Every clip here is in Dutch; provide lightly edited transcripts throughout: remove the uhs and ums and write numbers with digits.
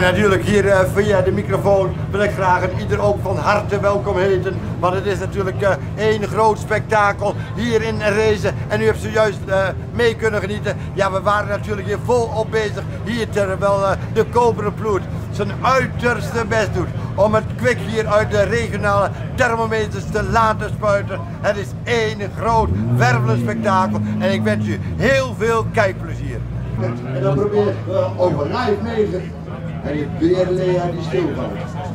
natuurlijk hier via de microfoon wil ik graag ieder ook van harte welkom heten. Want het is natuurlijk één groot spektakel hier in Rezen. En u hebt zojuist mee kunnen genieten. Ja, we waren natuurlijk hier volop bezig. Hier terwijl de Koperen Ploet zijn uiterste best doet om het kwik hier uit de regionale thermometers te laten spuiten. Het is één groot wervelend spektakel en ik wens u heel veel kijkplezier. En dan probeer je over live meter en je berenleer die stilvalt.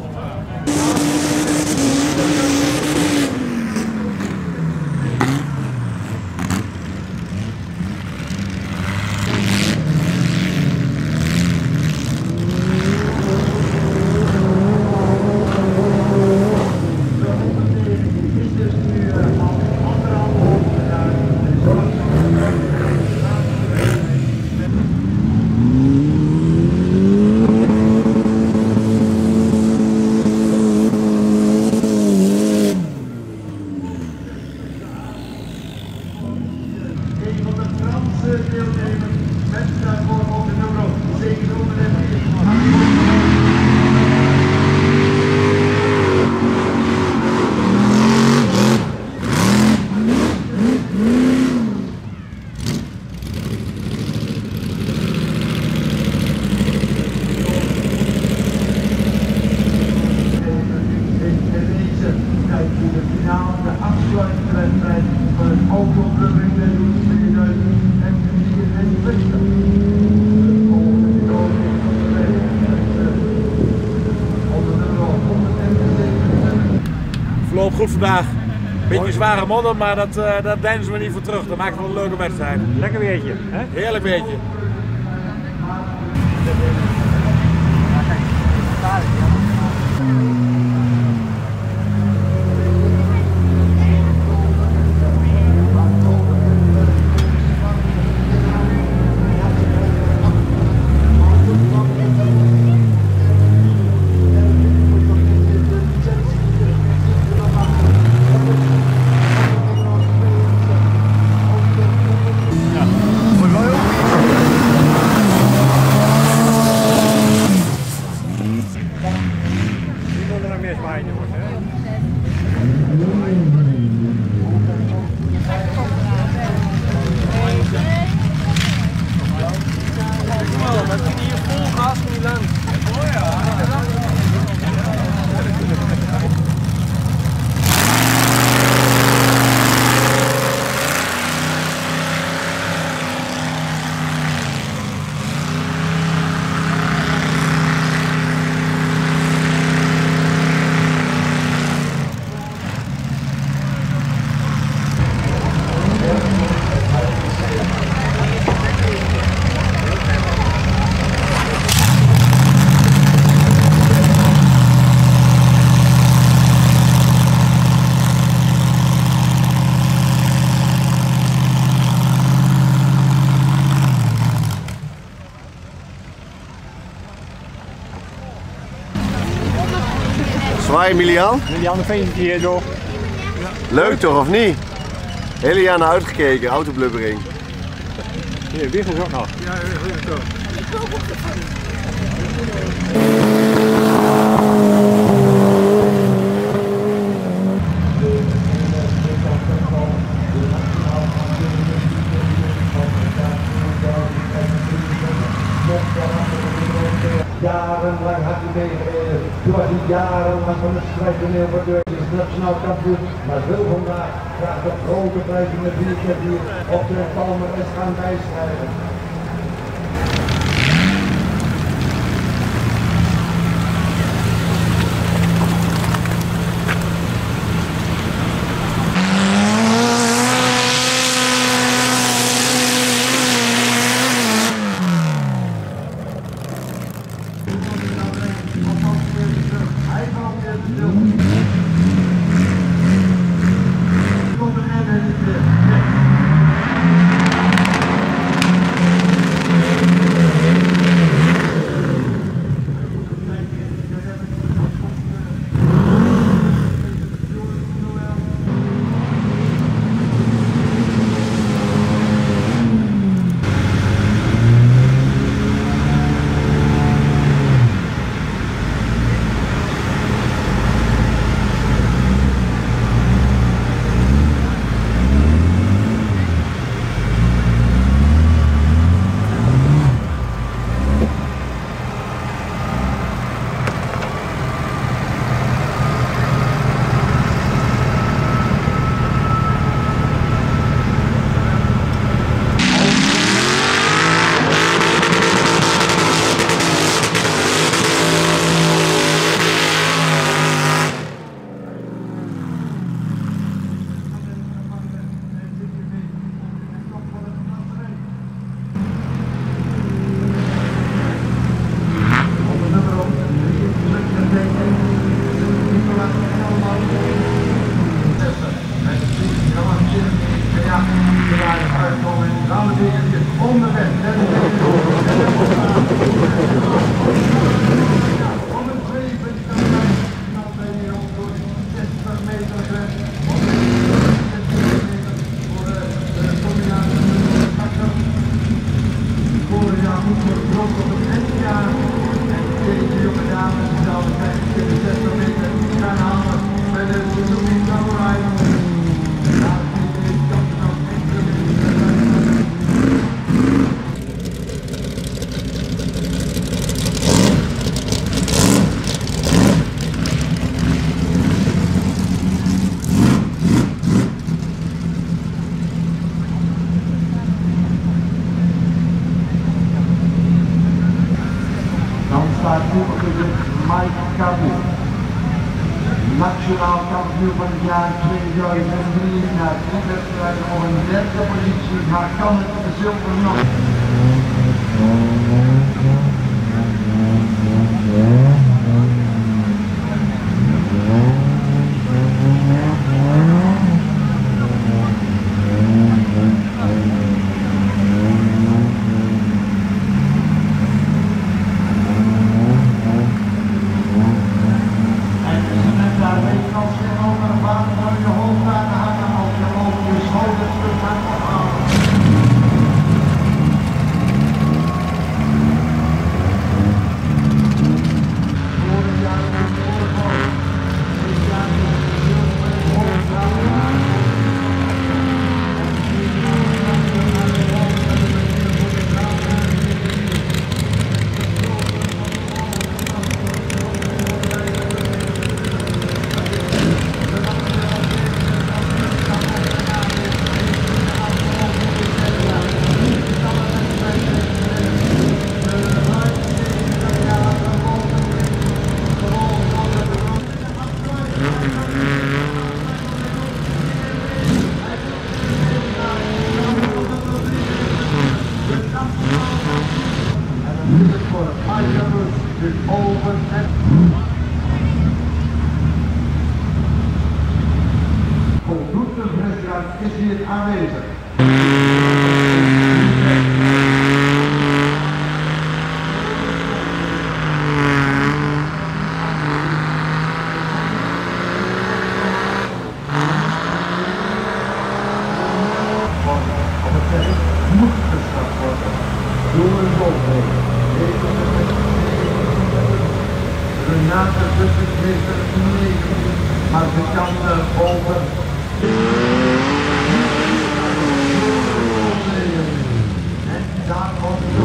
Verloopt goed vandaag. Beetje zware modder, maar dat deinzen we niet voor terug. Dat maakt wel een leuke wedstrijd. Lekker weertje, hè? Heerlijk weertje. Zwaai Milian. Milian, een feestje hier door. Leuk toch of niet? Hele jaar naar uitgekeken, autoblubbering. Hier, Wissels ook nog. Ja, goed zo. Jarenlang had hij meegereden. Toen was hij jarenlang van het strijdtoneel voor is nationaal kampioen. Maar wil vandaag graag de grote prijs in de biertje hier op de palmarès gaan bijschrijven. kampioen. Nationaal kampioen van het jaar 2003 na 3 wedstrijden op een derde positie, maar kan het de zilver nog. Voldoende frisdrank is hier aanwezig. Op het terrein moet gestart worden door een golfheen. Renate Bussek heeft er 19, maar ze kan boven. En daar komt ze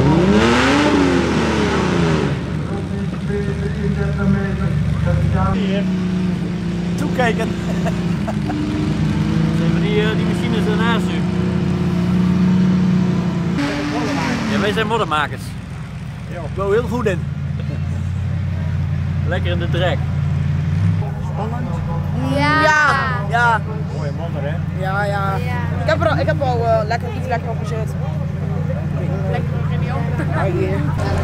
op 33 meter. Toekijken. Die machines ernaast nu. Ja, wij zijn moddermakers. Ja. Ik wil heel goed in. Lekker in de drek. Spannend? Ja. Ja. Mooie modder, hè? Ja, ja. Ik heb al iets lekker op gezet. Lekker in die open. Ja, hier.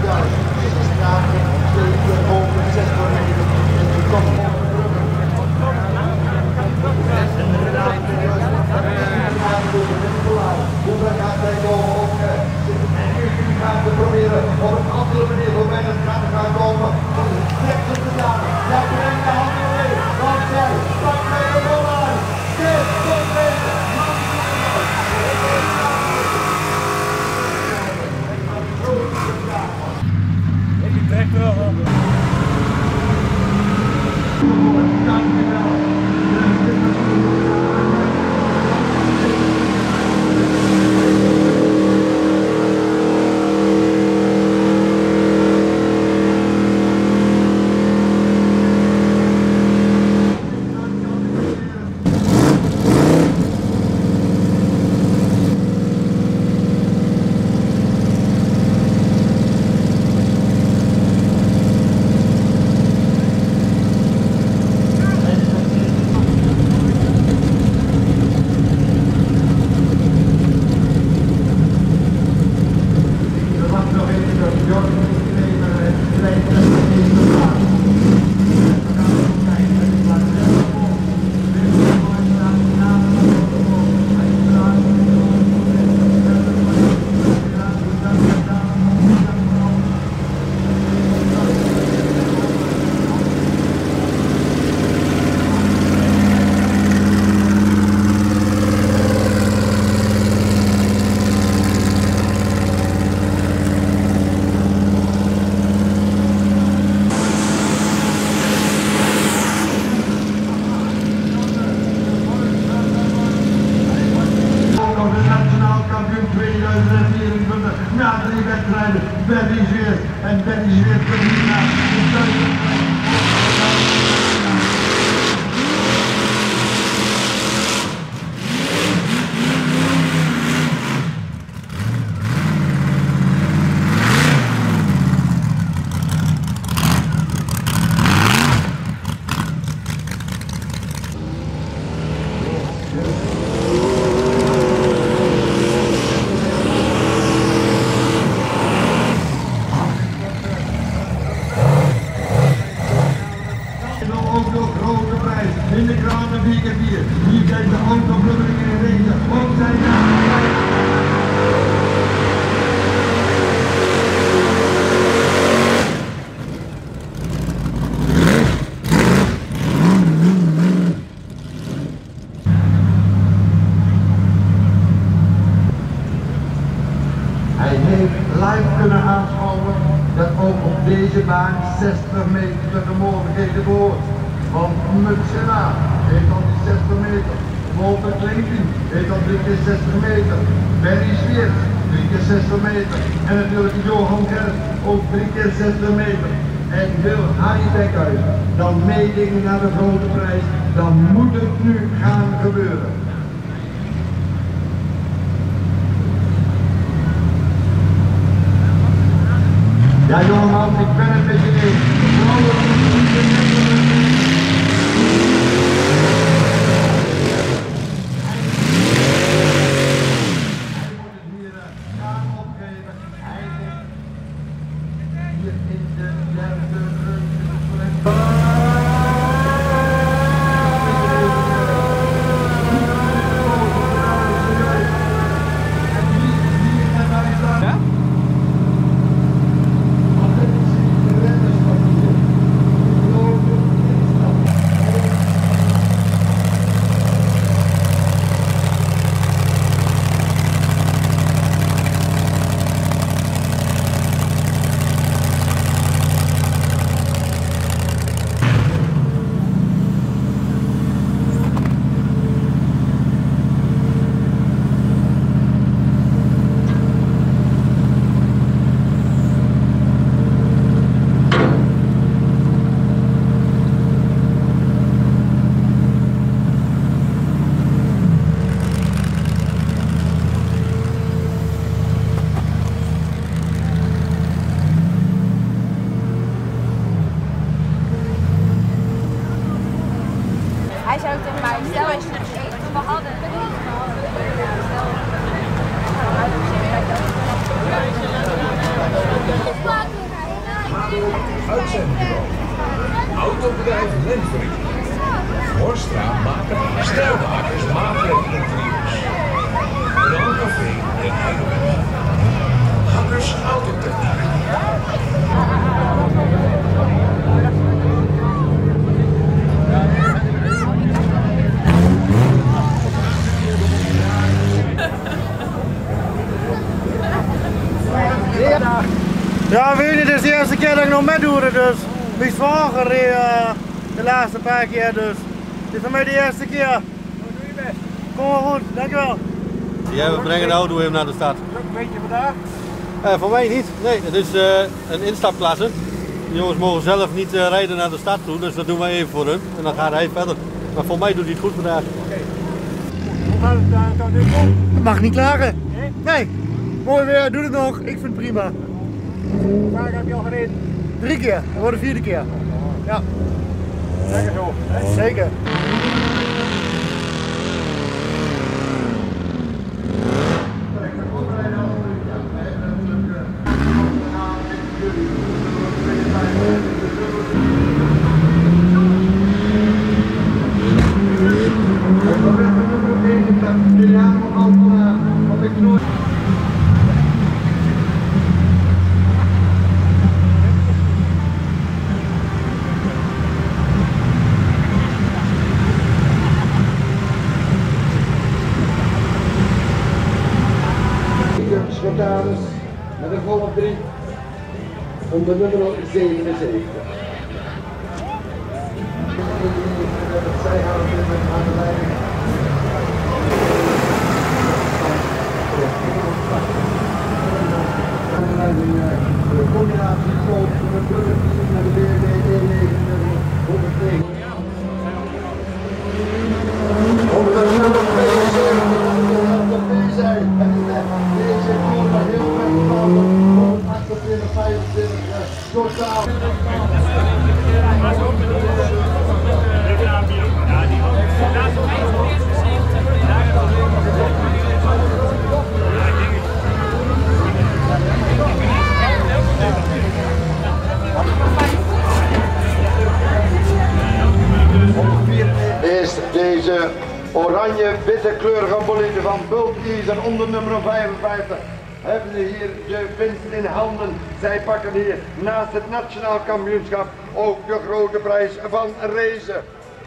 Proberen op een andere manier voor mij het gaan gaan komen. Trekt het gedaan. Jij brengt de handen mee. Want zij pakt mij de bal aan. Dit komt mee. Ik trek terug op. Dankjewel. Na 3 wedstrijden, Benny Zweer en Benny Zweer verliest naar de kijkt de autoblubbeling in deze. Op zijn naam. Hij heeft live kunnen aanschouwen dat ook op deze baan 60 meter de mogelijkheden behoort. Want Mutsela heeft al die 60 meter. Walter Klinking heeft al 3 keer 60 meter. Benny Sweert 3 keer 60 meter. En natuurlijk Johan Gerst ook 3 keer 60 meter. En wil Harry Bekhuis dan meedingen naar de grote prijs, dan moet het nu gaan gebeuren. Ja jongeman, ik ben het met je eens. Hij moet het hier gaan opgeven. Hij zit hier in de derde Hij zei ook tegen mij, stel eens we hadden. Uitzendbureau. Autobedrijf Lenfried. Horstra maken stijlmakers maatwerkinterieurs. Grand Café in Heidelberg. Hangers Autotechniek. Ja, weet je, dit is de eerste keer dat ik nog meedoe, dus mijn zwager de laatste paar keer, dus dit is voor mij de eerste keer. Hoe doe je best? Kom maar goed, dankjewel. Ja, we brengen de auto even naar de stad. Druk een beetje vandaag? Voor mij niet, nee, het is een instapklasse. De jongens mogen zelf niet rijden naar de stad toe, dus dat doen wij even voor hun en dan gaat hij verder. Maar voor mij doet hij het goed vandaag. Oké. Hoe gaat het dan nu om? Ik mag niet klagen. Nee? Nee, mooi weer, doe het nog, ik vind het prima. Hoe vaak heb je al gereden? 3 keer, dat wordt de 4e keer. Ja. Lekker zo. Hè? Zeker. Schotaris met een Golf 3 onder nummer 77. Zij gaan op dit moment aan de leiding. De combinatie van de bruggen naar de BRD 199. Onder de nummer 72 zijn. Deze koer heel ver gevallen. 128, 25, totaal. oranje-witte kleurige bolide van Bulk Easer onder nummer 55. Hebben ze hier de winst in handen. Zij pakken hier naast het nationaal kampioenschap ook de grote prijs van racen.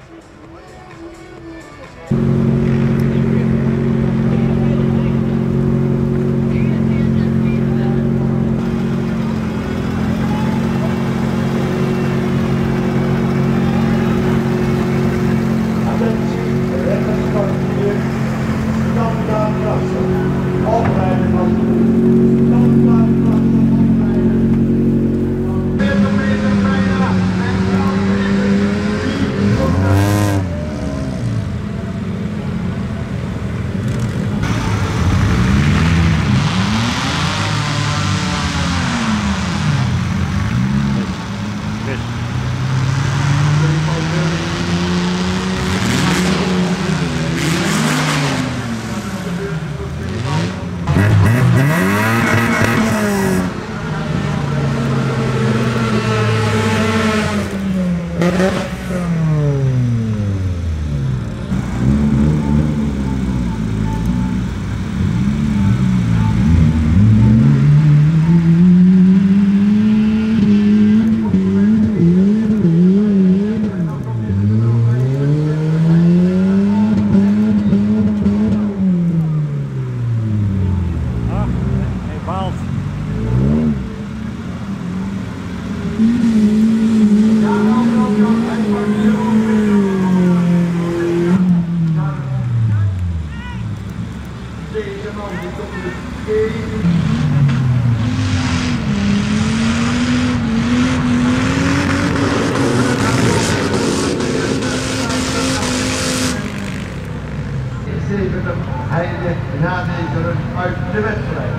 Hij ligt na deze rust uit de wedstrijd.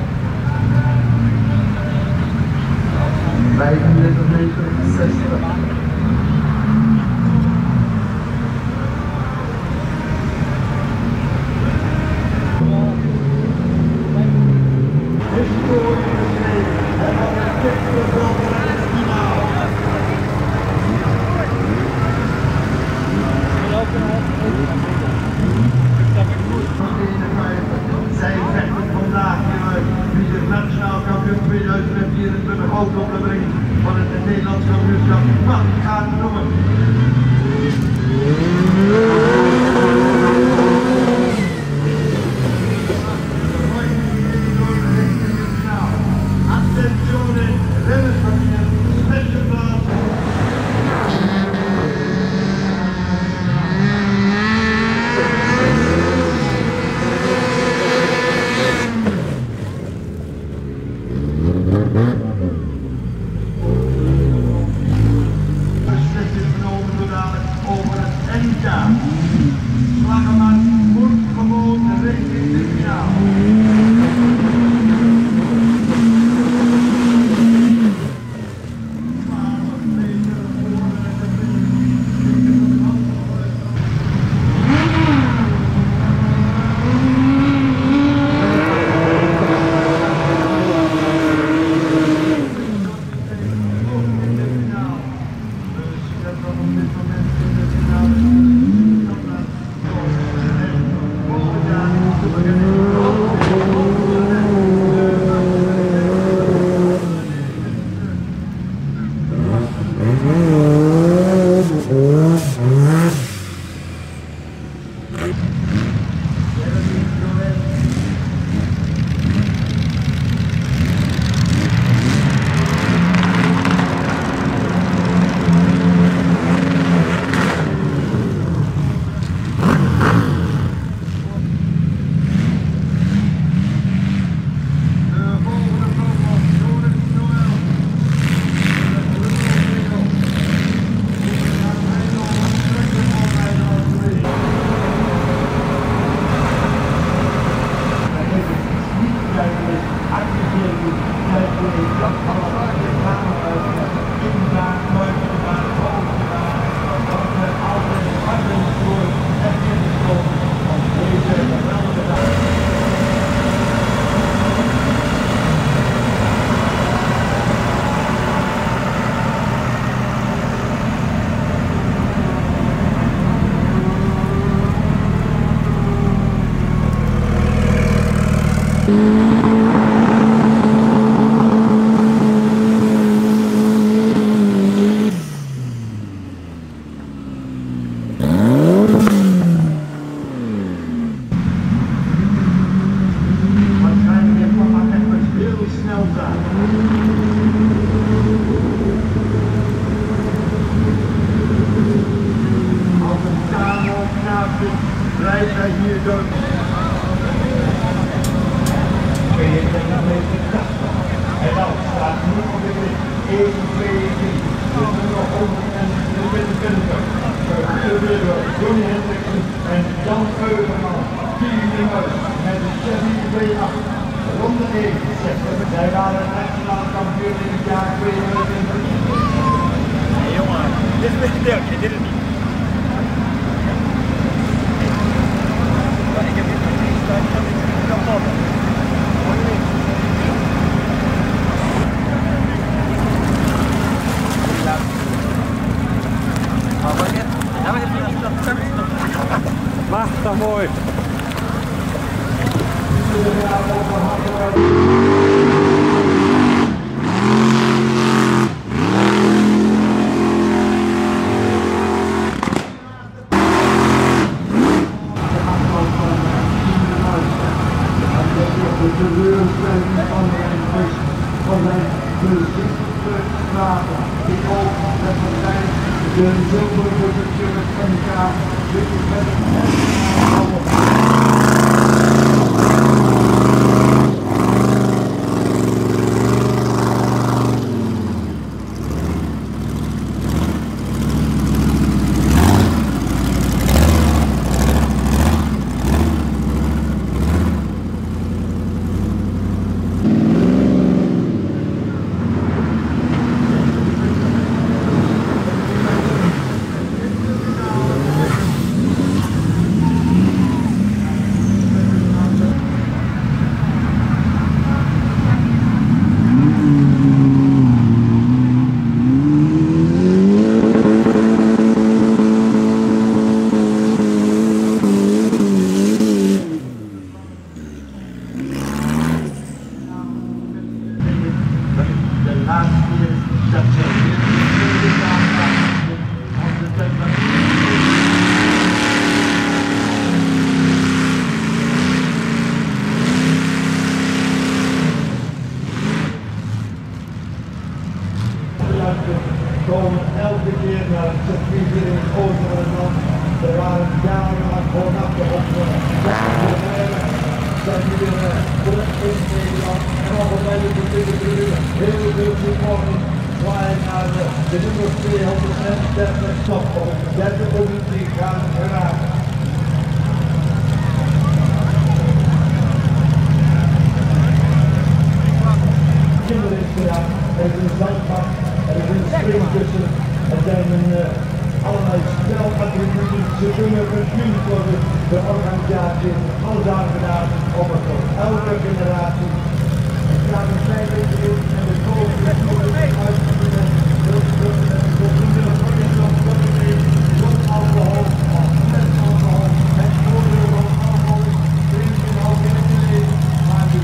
35 meter 60. Zij vechten vandaag hieruit wie de nationaal kampioen 2024 ook op de brink van het Nederlands kampioenschap mag gaan noemen. Attenzione, renners van hier, special plaats. Beslissing genomen door dadelijk over het NK. Slagerman moet gewoon richting de finale. wedstrijd hier door 22 meter 80. En dan staat nu op de grid 1, 2, 3. Dus nu nog 120. Johnny Hendriksen en Jan Eugerman. 4 nummers met de Chevy 2.8. Ronde 1. Zij waren nationaal kampioen in het jaar 2020. Hey jongen, dit is een beetje deeltje, dit is niet. Ik heb dit niet gedaan, ik heb dit niet kapot. Machtig mooi. De zilveren met NK, dit is met komen elke keer naar het circuit hier in Oost-Nederland. Er waren jarenlang woonachtig op de zijn hier terug in Nederland. En altijd op de heel veel supporters zwaaien naar de nummer 230 stop op de derde positie gaan geraken. Kinderen is gedaan, er is een zandbak, er is een springkussen, er zijn allerlei spelattributen. Ze kunnen verduurd worden, de organisatie heeft alles aangedaan om het voor elke generatie. Het gaat een klein beetje in en de koolstof uit te doen. Zonder alcohol, met alcohol, het voordeel van alcohol, drinken ook in het leven, maar die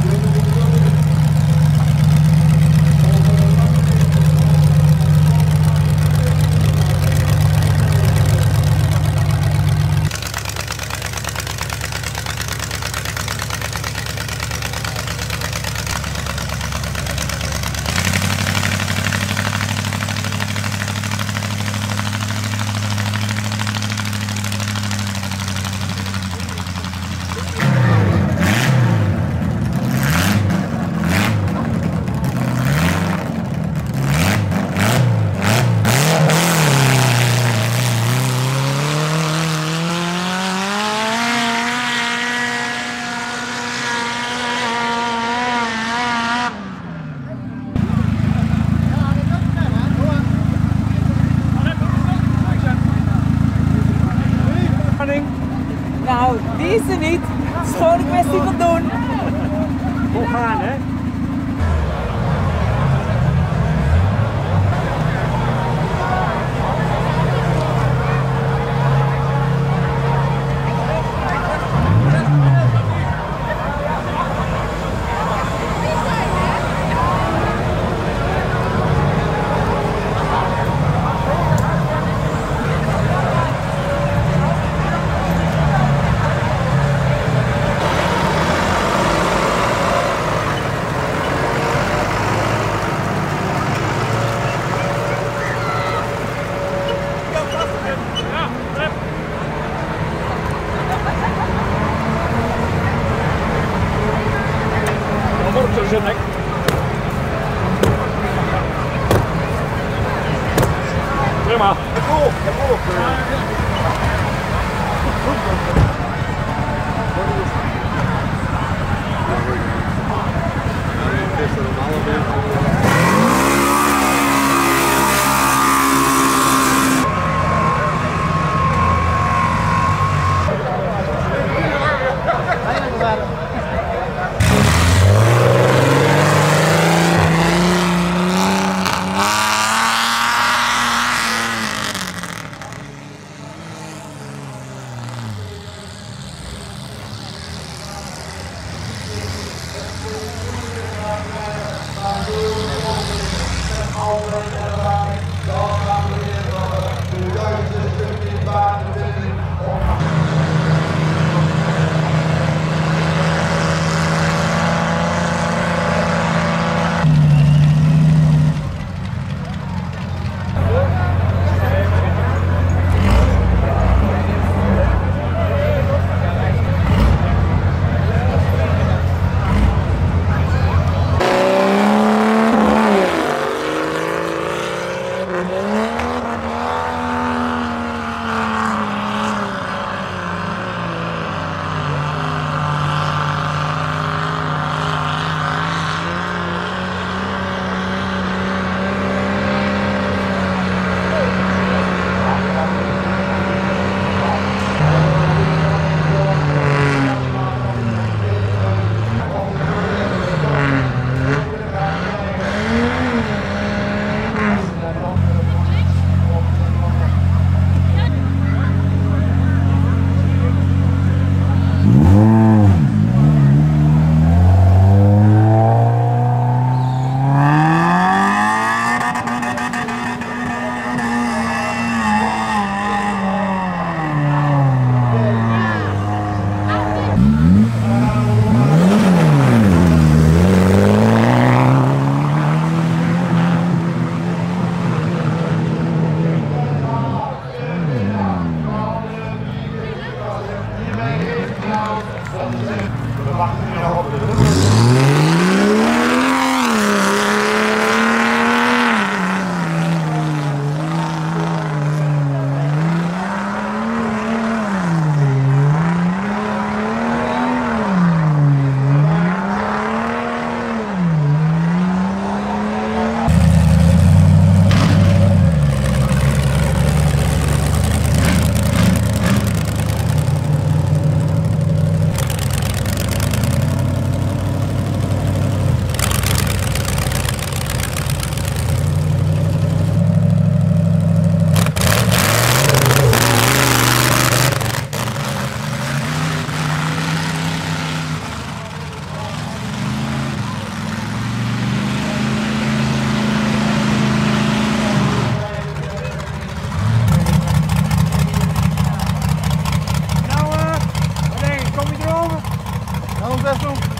Nou, die is er niet. Het is gewoon een kwestie van doen. Hoe gaan, hè? Vamos ver